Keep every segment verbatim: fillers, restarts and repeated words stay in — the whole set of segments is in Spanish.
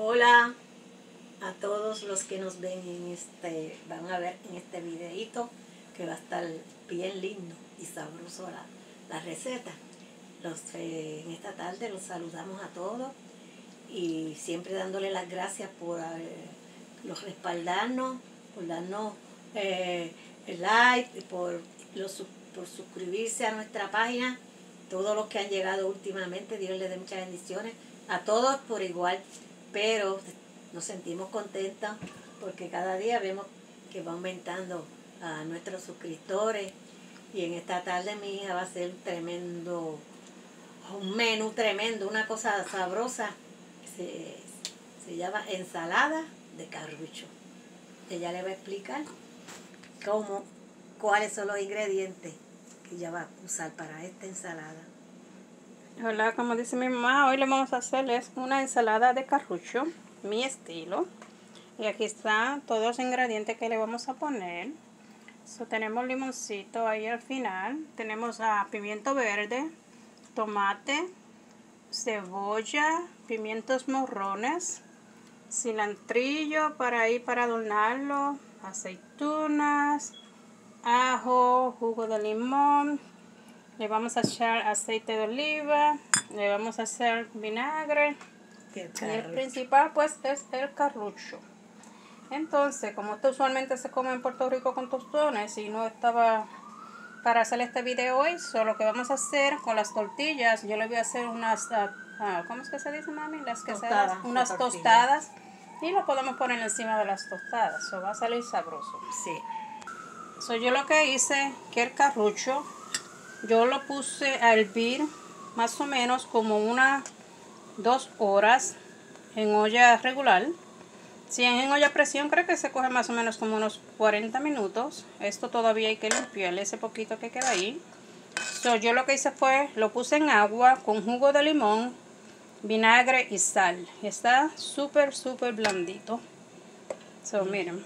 Hola a todos los que nos ven en este, van a ver en este videito que va a estar bien lindo y sabroso la, la receta. Los, eh, en esta tarde los saludamos a todos y siempre dándole las gracias por eh, los respaldarnos, por darnos eh, el like, por, los, por suscribirse a nuestra página. Todos los que han llegado últimamente, Dios les dé muchas bendiciones, a todos por igual, pero nos sentimos contentos porque cada día vemos que va aumentando a nuestros suscriptores. Y en esta tarde mi hija va a hacer un tremendo, un menú tremendo, una cosa sabrosa, se, se llama ensalada de carrucho. Ella le va a explicar cómo, cuáles son los ingredientes que ella va a usar para esta ensalada. Hola, como dice mi mamá, hoy le vamos a hacer es una ensalada de carrucho, mi estilo. Y aquí están todos los ingredientes que le vamos a poner. So, tenemos limoncito ahí al final, tenemos uh, pimiento verde, tomate, cebolla, pimientos morrones, cilantrillo para ahí para adornarlo, aceitunas, ajo, jugo de limón. Le vamos a echar aceite de oliva, le vamos a hacer vinagre. Y el principal pues es el carrucho. Entonces, como esto usualmente se come en Puerto Rico con tostones y no estaba para hacer este video hoy, solo lo que vamos a hacer con las tortillas, yo le voy a hacer unas, uh, uh, ¿cómo es que se dice, mami? Las que Tostada, se unas tostadas y lo podemos poner encima de las tostadas, eso va a salir sabroso. Sí. So, yo lo que hice, que el carrucho, yo lo puse a hervir más o menos como unas dos horas en olla regular. Si es en olla a presión, creo que se coge más o menos como unos cuarenta minutos. Esto todavía hay que limpiarle ese poquito que queda ahí. So, yo lo que hice fue, lo puse en agua con jugo de limón, vinagre y sal. Está súper, súper blandito. So, miren.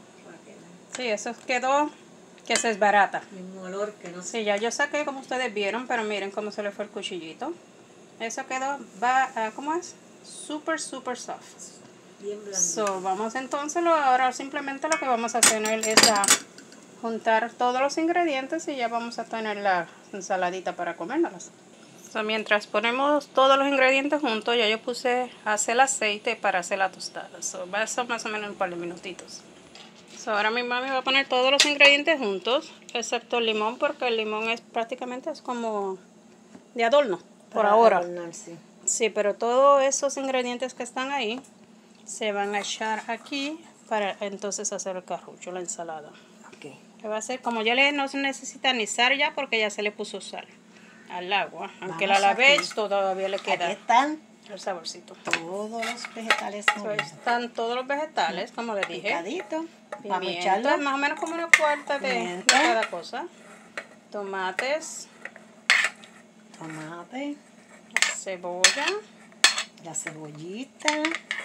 Sí, eso quedó que se desbarata. Un olor que no sé. Sí, ya yo saqué como ustedes vieron, pero miren cómo se le fue el cuchillito. Eso quedó, va, uh, ¿cómo es? Súper, súper soft. Bien blandito. So, vamos entonces, lo, ahora simplemente lo que vamos a hacer es a juntar todos los ingredientes y ya vamos a tener la ensaladita para comérnoslas. So, mientras ponemos todos los ingredientes juntos, ya yo puse a hacer el aceite para hacer la tostada. So, va a ser más o menos un par de minutitos. So, ahora mi mami va a poner todos los ingredientes juntos, excepto el limón, porque el limón es prácticamente es como de adorno, por Para ahora. adornar, sí. Sí, pero todos esos ingredientes que están ahí se van a echar aquí para entonces hacer el carrucho, la ensalada. Okay. Que va a ser, como ya le no se necesita ni sal ya porque ya se le puso sal al agua. Aunque Vamos la lavé, aquí. todavía le queda Aquí están el saborcito. todos los vegetales. So, están todos los vegetales, como le dije. Picadito. Vamos a Pimiento, echarlo. más o menos como una cuarta de, de cada cosa. Tomates, Tomate. cebolla, La cebollita.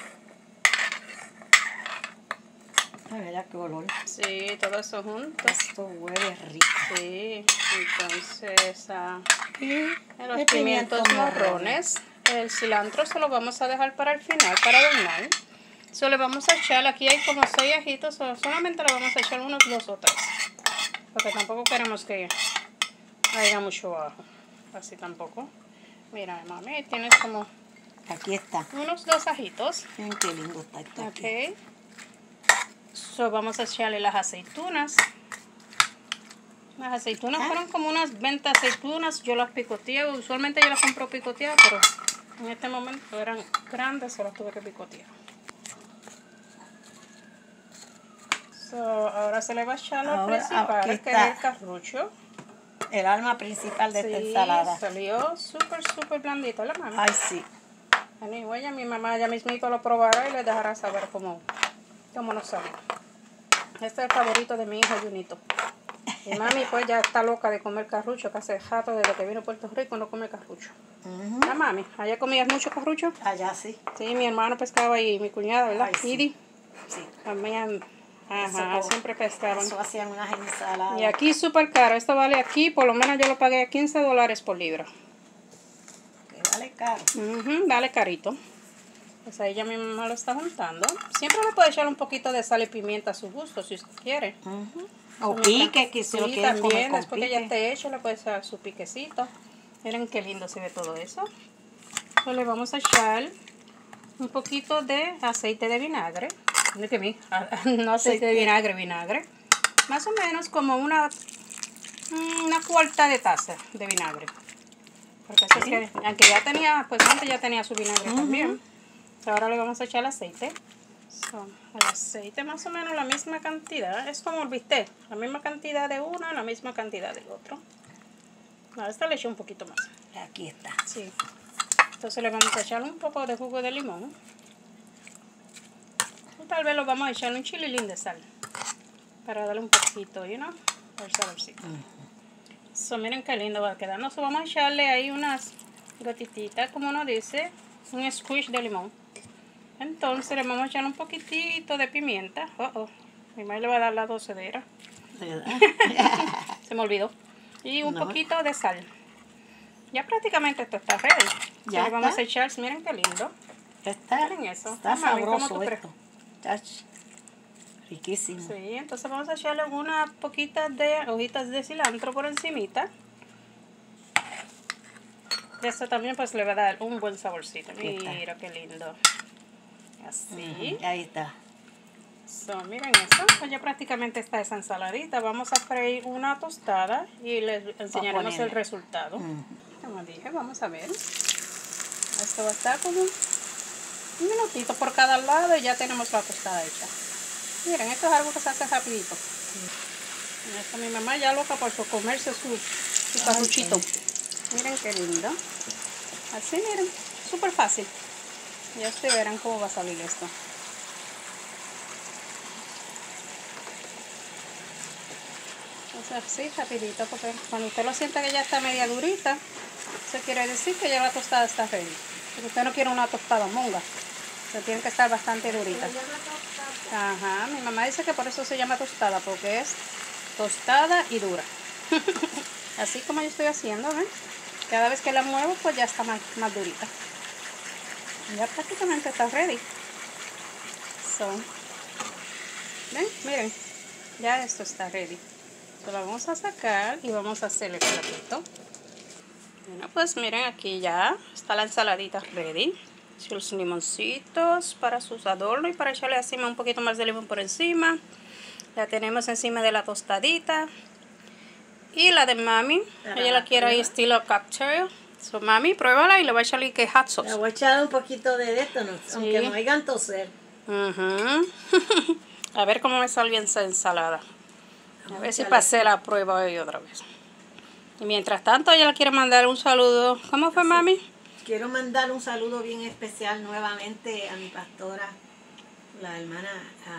A ver, qué olor. sí, todo eso junto. Esto huele rico. Sí, entonces ah, Y los pimientos morrones, el cilantro se lo vamos a dejar para el final, para adornar. So, le vamos a echar, aquí hay como seis ajitos, so, solamente le vamos a echar unos dos o tres. Porque tampoco queremos que haya mucho ajo, así tampoco. Mira, mami, tienes como aquí está. unos dos ajitos. Miren qué lindo está esto aquí. Ok. So, vamos a echarle las aceitunas. Las aceitunas Ah. fueron como unas veinte aceitunas. Yo las picoteé. Usualmente yo las compro picoteadas, pero en este momento eran grandes, solo tuve que picotear. So, ahora se le va a echar lo Ahora, principal, aquí que está. es el carrucho. El alma principal de esta Sí, ensalada. salió súper, súper blandito, ¿la mami? Ay, sí. Anyway, ya mi mamá ya mismito lo probará y le dejará saber cómo, cómo nos salió. Este es el favorito de mi hijo Junito. Y mami pues ya está loca de comer carrucho, que hace rato desde que vino a Puerto Rico no come carrucho. Uh-huh. ¿La mami? ¿Allá comías mucho carrucho? Allá sí. Sí, mi hermano pescaba y mi cuñada, ¿verdad? Ay, sí. Idi. Sí. También, ajá, Eso, siempre pescaban. Eso hacían unas ensaladas. Y aquí súper caro. Esto vale aquí, por lo menos yo lo pagué a quince dólares por libra. Que vale caro. Uh-huh, vale carito. Pues ahí ya mi mamá lo está juntando. Siempre le puede echar un poquito de sal y pimienta a su gusto, si usted quiere. Uh-huh. O pique, que si sí, lo quiere también, comer con después pique. que ya esté hecho, le puede echar su piquecito. Miren qué lindo se ve todo eso. Entonces le vamos a echar un poquito de aceite de vinagre. Mira que mi, no aceite de vinagre, vinagre. Más o menos como una, una cuarta de taza de vinagre. Porque eso es que, aunque ya tenía, pues antes ya tenía su vinagre uh-huh. también. Ahora le vamos a echar el aceite. So, el aceite más o menos la misma cantidad. Es como el bistec. La misma cantidad de uno, la misma cantidad del otro. A esta le echo un poquito más. Aquí está. Sí. Entonces le vamos a echar un poco de jugo de limón. Y tal vez lo vamos a echar un chililín de sal. Para darle un poquito, you know, el saborcito. Uh-huh. So, miren qué lindo va a quedar. Nosotros vamos a echarle ahí unas gotititas, como uno dice, un squish de limón. Entonces le vamos a echar un poquitito de pimienta. Oh, oh. Mi madre le va a dar la docedera. Se me olvidó. Y un no. poquito de sal. Ya prácticamente esto está ready. Ya le vamos a echar, miren qué lindo. Está, miren eso. Está Mami, sabroso esto. Riquísimo. Sí, entonces vamos a echarle unas poquitas de hojitas de cilantro por encimita. Esto también pues le va a dar un buen saborcito. Mira qué lindo. Así. Uh-huh. Ahí está. So, miren eso. Pues ya prácticamente está esa ensaladita. Vamos a freír una tostada y les enseñaremos el resultado. Uh-huh. Como dije, vamos a ver. Esto va a estar como un minutito por cada lado y ya tenemos la tostada hecha. Miren, esto es algo que se hace rapidito. Sí. Esto mi mamá ya loca por comerse su, su carruchito. Okay. Miren qué lindo. Así, miren, súper fácil. Ya ustedes verán cómo va a salir esto. Entonces así, rapidito, porque cuando usted lo sienta que ya está media durita, eso quiere decir que ya la tostada está ready. Porque usted no quiere una tostada monga. O tiene que estar bastante durita. Ajá, mi mamá dice que por eso se llama tostada, porque es tostada y dura. Así como yo estoy haciendo, ¿ven? Cada vez que la muevo, pues ya está más, más durita. Ya prácticamente está ready. So, ven, miren, ya esto está ready. So, lo vamos a sacar y vamos a hacer el platito. Bueno, pues miren, aquí ya está la ensaladita ready. Sus limoncitos para sus adornos y para echarle encima un poquito más de limón por encima. La tenemos encima de la tostadita. Y la de mami, para ella la quiere ahí estilo cocktail. So, mami, pruébala y le voy a echarle que hot sauce. Le voy a echar un poquito de esto, ¿no? Sí. Aunque no hagan toser. Uh-huh. A ver cómo me sale bien esa ensalada. A ver si pasé la prueba hoy otra vez. Y mientras tanto, ella le quiere mandar un saludo. ¿Cómo fue, sí. mami? Quiero mandar un saludo bien especial nuevamente a mi pastora, la hermana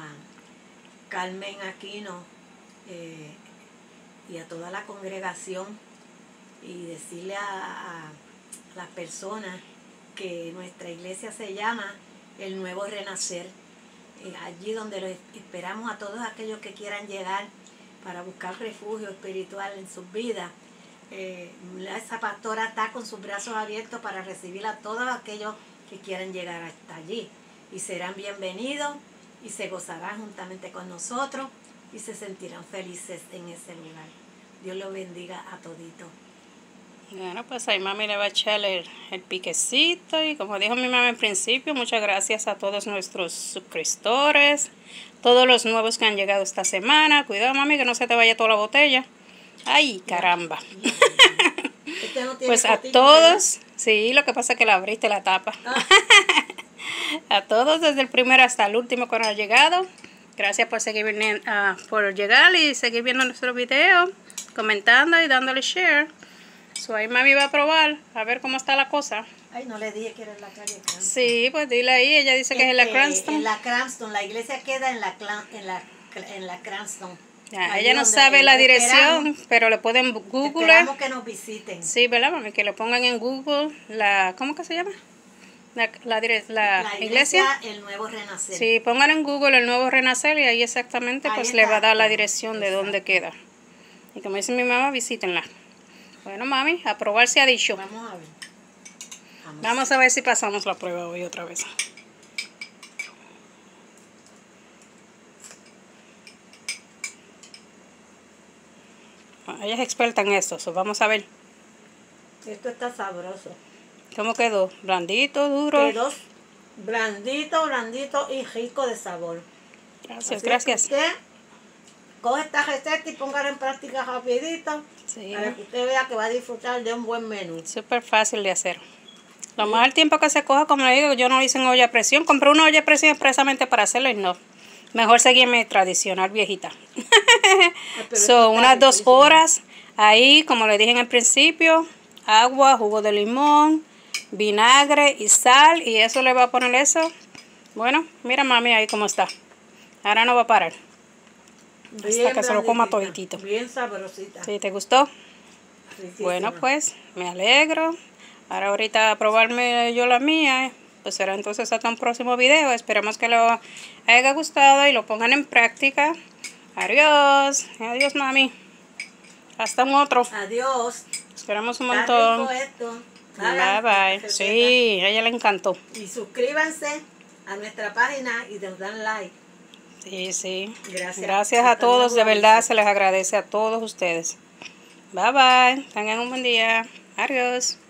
uh, Carmen Aquino, eh, y a toda la congregación, y decirle a, a, a las personas que nuestra iglesia se llama El Nuevo Renacer, eh, allí donde los esperamos a todos aquellos que quieran llegar para buscar refugio espiritual en sus vidas. Eh, esa pastora está con sus brazos abiertos para recibir a todos aquellos que quieran llegar hasta allí, y serán bienvenidos y se gozarán juntamente con nosotros y se sentirán felices en ese lugar. Dios los bendiga a toditos. Bueno, pues ahí mami le va a echar el, el piquecito, y como dijo mi mamá en principio, muchas gracias a todos nuestros suscriptores, todos los nuevos que han llegado esta semana. Cuidado, mami, que no se te vaya toda la botella. Ay, caramba. Este no tiene pues a cotito, todos, ¿verdad? Sí, lo que pasa es que la abriste la tapa. Ah. A todos, desde el primero hasta el último que han llegado, gracias por seguir viniendo, uh, por llegar y seguir viendo nuestro video, comentando y dándole share. So, ahí mami va a probar, a ver cómo está la cosa. Ay, no le dije que era en la calle Cranston. Sí, pues dile ahí, ella dice que este, es en la Cranston. En la Cranston, la iglesia queda en la, en la, en la Cranston. Ya, ella no sabe la dirección, pero le pueden Google. Esperamos que nos visiten. Sí, ¿verdad, mami? Que lo pongan en Google, la, ¿cómo que se llama? La, la, la, la iglesia, iglesia El Nuevo Renacer. Sí, pongan en Google El Nuevo Renacer y ahí exactamente ahí pues le va a dar la dirección. Exacto. De dónde queda. Y como dice mi mamá, visítenla. Bueno, mami, a probar se ha dicho. Vamos a ver. Vamos, Vamos a ver si pasamos la prueba hoy otra vez. Ella es experta en esto, so vamos a ver. Esto está sabroso. ¿Cómo quedó? ¿Blandito, duro? Quedó blandito, blandito y rico de sabor. Gracias, Así gracias. Es que usted coge esta receta y póngala en práctica rapidito. Sí. Para que usted vea que va a disfrutar de un buen menú. Súper fácil de hacer. Lo más el tiempo que se coja, como le digo, yo no lo hice en olla a presión. Compré una olla a presión expresamente para hacerlo y no. Mejor seguirme tradicional viejita. Son unas dos horas ahí, como le dije en el principio, agua, jugo de limón, vinagre y sal. Y eso le va a poner eso. Bueno, mira mami ahí cómo está. Ahora no va a parar. Bien hasta que se lo coma blanditita, toditito. Bien sabrosita. ¿Sí, te gustó? Riquísima. Bueno, pues me alegro. Ahora ahorita a probarme yo la mía. Pues será entonces hasta un próximo video. Esperamos que lo haya gustado y lo pongan en práctica. Adiós. Adiós, mami. Hasta un otro. Adiós. Esperamos un Está montón. rico esto. Bye, Hagan bye. esta Sí, receta. a ella le encantó. Y suscríbanse a nuestra página y nos dan like. Sí, sí. Gracias. Gracias a Hasta todos. De luego, verdad Alicia. se les agradece a todos ustedes. Bye, bye. Tengan un buen día. Adiós.